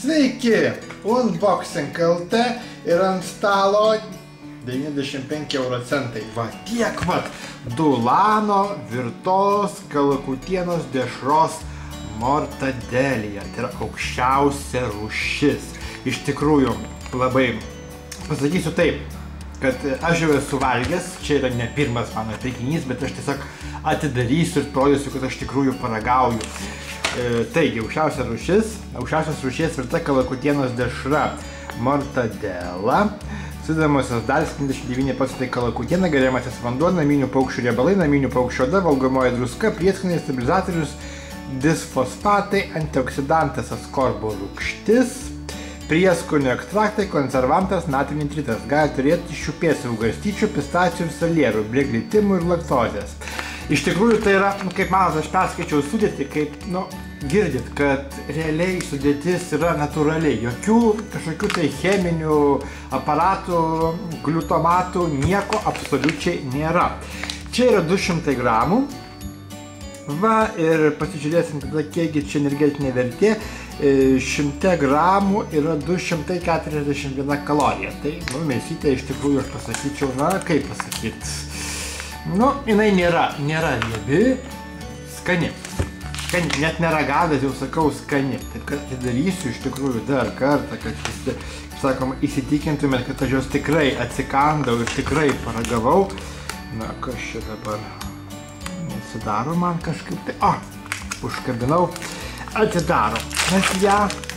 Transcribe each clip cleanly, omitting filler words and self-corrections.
Sveiki, Unboxing LT ir ant stalo 95 €. Va tiek vat, Dulano virtos kalakutienos dešros mortadelija. Tai yra aukščiausia rūšis. Iš tikrųjų, labai pasakysiu taip, kad aš jau esu valgęs, čia yra ne pirmas mano pirkinys, bet aš tiesiog atidarysiu ir parodysiu, kad aš tikrųjų paragauju. Taigi, aukščiausios rūšies virta kalakutienos dešra mortadela. Sudedamosios dalys 79% kalakutiena, geriamasis vanduo, naminių paukščių riebalai, naminių paukščių oda, valgomoji druska, prieskoniai, stabilizatorius, disfosfatai, antioksidantas askorbo rūgštis, prieskonių ekstraktai, konservantas, natrio nitritas. Gali turėti šiupėsių, garstyčių, pistacijų ir salierų, be glitimų ir laktozės. Iš tikrųjų tai yra, kaip manas, aš perskaičiau sudėtį, kaip, girdit, kad realiai sudėtis yra natūraliai. Jokių kažkokių tai cheminių aparatų, gliutomatų, nieko absoliučiai nėra. Čia yra 200 gramų. Va, ir pasižiūrėsim tada, kiekgi čia energetinė vertė. 100 gramų yra 241 kalorija. Tai, mėsytė iš tikrųjų aš pasakyčiau, kaip pasakyti. Jinai nėra riebi, skani. Net neragavęs jau sakau skani. Taip kad atidarysiu iš tikrųjų dar kartą, kad visi, kaip sakoma, įsitikintumėt, kad aš jos tikrai atsikandau ir tikrai paragavau. Kas čia dabar nesidaro man kažkaip tai. Užkabinau. Atidaro. Nes ją,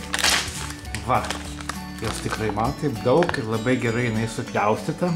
jos tikrai man taip daug ir labai gerai jinai supjaustyta.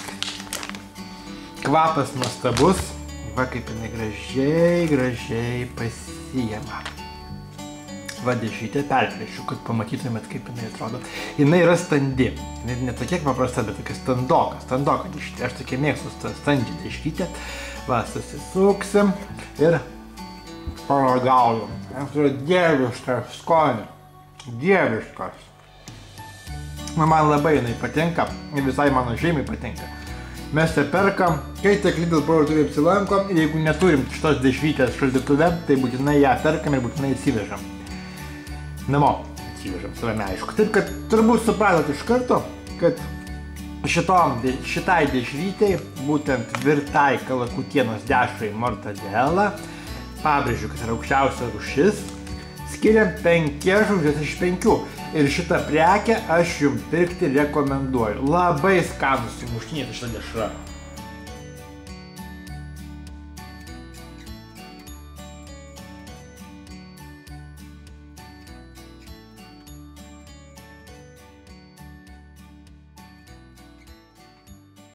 Kvapas nuostabus, kaip jinai gražiai pasijama. Dešrytę perplėšiu, kad pamatytumėt, kaip jinai atrodo. Jinai yra standi, ne tokia paprasta, bet tokia standoka dešrytė. Aš tokia mėgstu standžią dešrytę. Susisuksim ir paragaujam. Tai yra dieviškas skonis, dieviškas. Man labai jinai patinka, visai mano šeimai patinka. Mes čia perkam, kai tiek Lidl parduotuvėje apsilankom ir jeigu neturim šitos dešrytės šaldytuve, tai būtinai ją perkam ir būtinai atsivežam. Namo atsivežam, savame aišku. Taip, kad turbūt supratot iš karto, kad šitai dešrytei, būtent virtai kalakutienos dešrai mortadela, pabrėžiu, kad yra aukščiausia rūšis, skiriam 5 žvaigždės iš 5. Ir šitą prekę aš jums pirkti rekomenduoju. Labai skanus sumuštiniai šitą dešrą.